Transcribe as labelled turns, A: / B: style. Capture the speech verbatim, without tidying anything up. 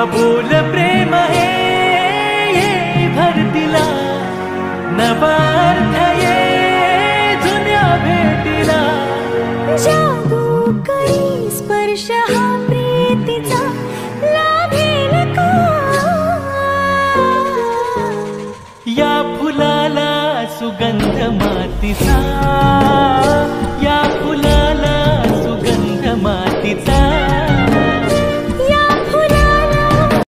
A: अबोल प्रेम हे ये भरतीला नवा अर्थ ये जुन्या भेटीला
B: जादू करी स्पर्श हा प्रीतीचा लाभेल का
A: या फुलाला सुगंध मातीचा